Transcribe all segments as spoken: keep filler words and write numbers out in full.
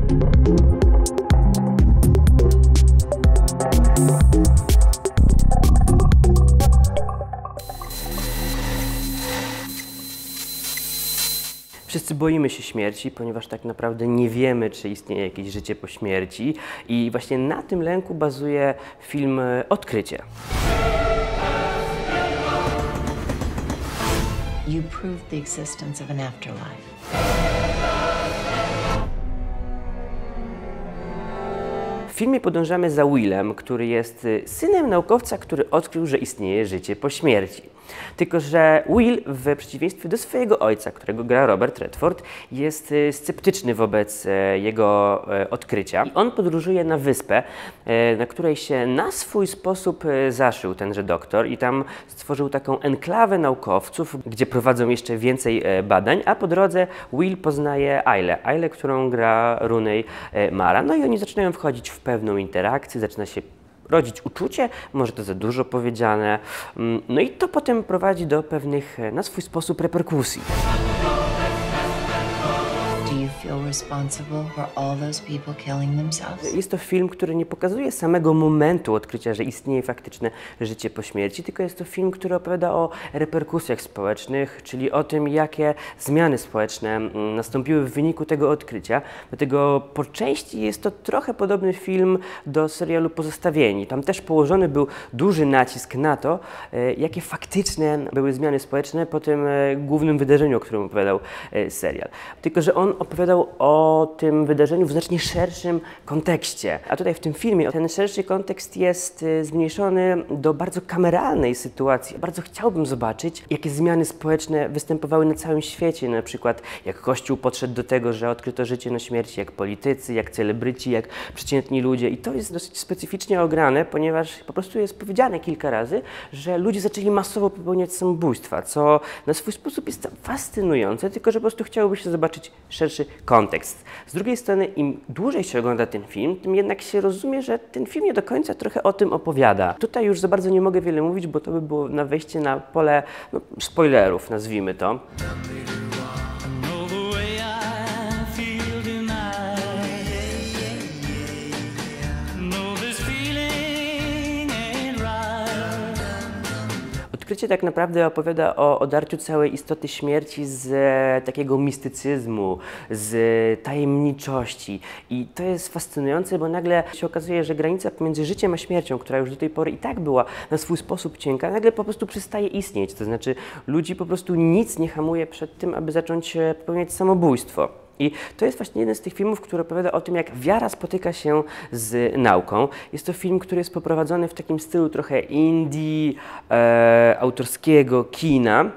Wszyscy boimy się śmierci, ponieważ tak naprawdę nie wiemy, czy istnieje jakieś życie po śmierci. I właśnie na tym lęku bazuje film Odkrycie. You proved the existence of an afterlife. W filmie podążamy za Willem, który jest synem naukowca, który odkrył, że istnieje życie po śmierci. Tylko że Will, w przeciwieństwie do swojego ojca, którego gra Robert Redford, jest sceptyczny wobec jego odkrycia. I on podróżuje na wyspę, na której się na swój sposób zaszył tenże doktor i tam stworzył taką enklawę naukowców, gdzie prowadzą jeszcze więcej badań, a po drodze Will poznaje Ailę, Ailę, którą gra Rooney Mara. No i oni zaczynają wchodzić w pewną interakcję, zaczyna się rodzić uczucie, może to za dużo powiedziane, no i to potem prowadzi do pewnych, na swój sposób, reperkusji. Jest to film, który nie pokazuje samego momentu odkrycia, że istnieje faktyczne życie po śmierci, tylko jest to film, który opowiada o reperkusjach społecznych, czyli o tym, jakie zmiany społeczne nastąpiły w wyniku tego odkrycia. Dlatego po części jest to trochę podobny film do serialu Pozostawieni. Tam też położony był duży nacisk na to, jakie faktyczne były zmiany społeczne po tym głównym wydarzeniu, o którym opowiadał serial. Tylko że on opowiadał o tym wydarzeniu w znacznie szerszym kontekście. A tutaj w tym filmie ten szerszy kontekst jest zmniejszony do bardzo kameralnej sytuacji. Bardzo chciałbym zobaczyć, jakie zmiany społeczne występowały na całym świecie. Na przykład jak Kościół podszedł do tego, że odkryto życie na śmierci, jak politycy, jak celebryci, jak przeciętni ludzie. I to jest dosyć specyficznie ograne, ponieważ po prostu jest powiedziane kilka razy, że ludzie zaczęli masowo popełniać samobójstwa, co na swój sposób jest fascynujące, tylko że po prostu chciałoby się zobaczyć szerszy kontekst. Z drugiej strony, im dłużej się ogląda ten film, tym jednak się rozumie, że ten film nie do końca trochę o tym opowiada. Tutaj już za bardzo nie mogę wiele mówić, bo to by było na wejście na pole no, spoilerów, nazwijmy to. Odkrycie tak naprawdę opowiada o odarciu całej istoty śmierci z e, takiego mistycyzmu, z tajemniczości. I to jest fascynujące, bo nagle się okazuje, że granica pomiędzy życiem a śmiercią, która już do tej pory i tak była na swój sposób cienka, nagle po prostu przestaje istnieć. To znaczy ludzi po prostu nic nie hamuje przed tym, aby zacząć popełniać samobójstwo. I to jest właśnie jeden z tych filmów, który opowiada o tym, jak wiara spotyka się z nauką. Jest to film, który jest poprowadzony w takim stylu trochę indie, e, autorskiego kina,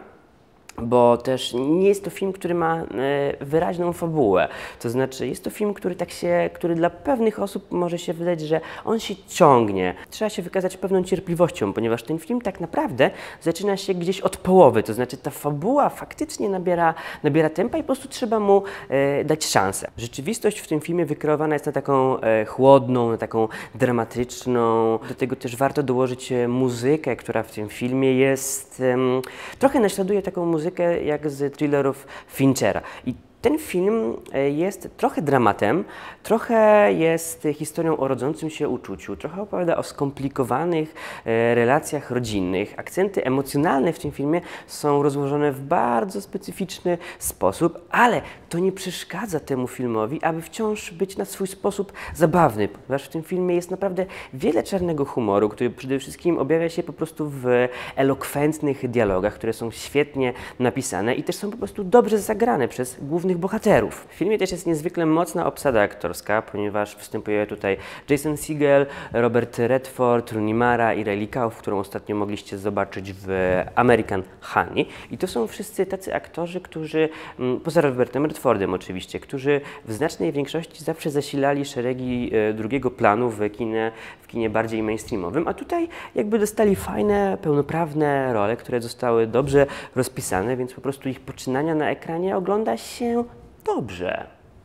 bo też nie jest to film, który ma e, wyraźną fabułę. To znaczy jest to film, który tak się, który dla pewnych osób może się wydać, że on się ciągnie. Trzeba się wykazać pewną cierpliwością, ponieważ ten film tak naprawdę zaczyna się gdzieś od połowy. To znaczy ta fabuła faktycznie nabiera, nabiera tempa i po prostu trzeba mu e, dać szansę. Rzeczywistość w tym filmie wykreowana jest na taką e, chłodną, na taką dramatyczną. Do tego też warto dołożyć muzykę, która w tym filmie jest, e, trochę naśladuje taką muzykę jak z thrillerów Finchera. I ten film jest trochę dramatem, trochę jest historią o rodzącym się uczuciu, trochę opowiada o skomplikowanych e, relacjach rodzinnych. Akcenty emocjonalne w tym filmie są rozłożone w bardzo specyficzny sposób, ale to nie przeszkadza temu filmowi, aby wciąż być na swój sposób zabawny, ponieważ w tym filmie jest naprawdę wiele czarnego humoru, który przede wszystkim objawia się po prostu w elokwentnych dialogach, które są świetnie napisane i też są po prostu dobrze zagrane przez głównych bohaterów. W filmie też jest niezwykle mocna obsada aktorska, ponieważ występuje tutaj Jason Segel, Robert Redford, Rooney Mara i Riley Keough, którą ostatnio mogliście zobaczyć w American Honey. I to są wszyscy tacy aktorzy, którzy, poza Robertem Redfordem oczywiście, którzy w znacznej większości zawsze zasilali szeregi drugiego planu w kinie, w kinie bardziej mainstreamowym, a tutaj jakby dostali fajne, pełnoprawne role, które zostały dobrze rozpisane, więc po prostu ich poczynania na ekranie ogląda się dobrze.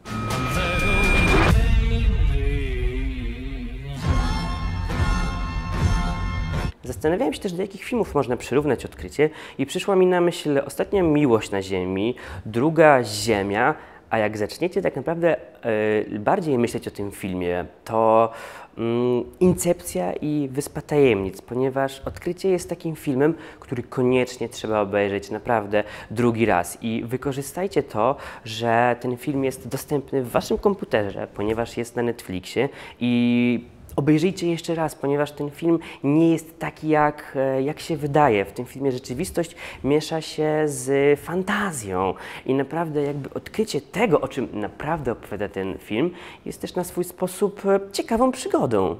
Zastanawiałem się też, do jakich filmów można przyrównać Odkrycie i przyszła mi na myśl Ostatnia miłość na ziemi, Druga Ziemia, A jak zaczniecie tak naprawdę y, bardziej myśleć o tym filmie, to mm, Incepcja i Wyspa Tajemnic, ponieważ Odkrycie jest takim filmem, który koniecznie trzeba obejrzeć naprawdę drugi raz. I wykorzystajcie to, że ten film jest dostępny w waszym komputerze, ponieważ jest na Netflixie, i obejrzyjcie jeszcze raz, ponieważ ten film nie jest taki, jak, jak się wydaje. W tym filmie rzeczywistość miesza się z fantazją i naprawdę jakby odkrycie tego, o czym naprawdę opowiada ten film, jest też na swój sposób ciekawą przygodą.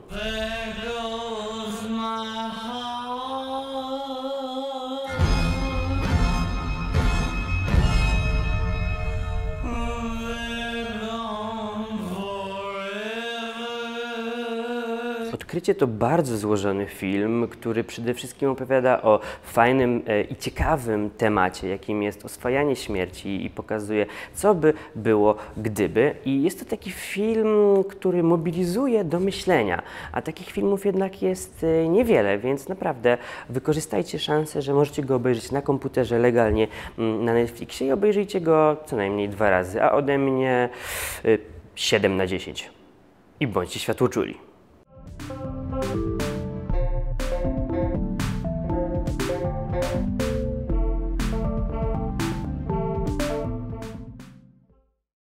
Odkrycie to bardzo złożony film, który przede wszystkim opowiada o fajnym e, i ciekawym temacie, jakim jest oswajanie śmierci, i pokazuje, co by było gdyby. I jest to taki film, który mobilizuje do myślenia, a takich filmów jednak jest e, niewiele, więc naprawdę wykorzystajcie szansę, że możecie go obejrzeć na komputerze legalnie m, na Netflixie, i obejrzyjcie go co najmniej dwa razy, a ode mnie e, siedem na dziesięć. I bądźcie światłoczuli.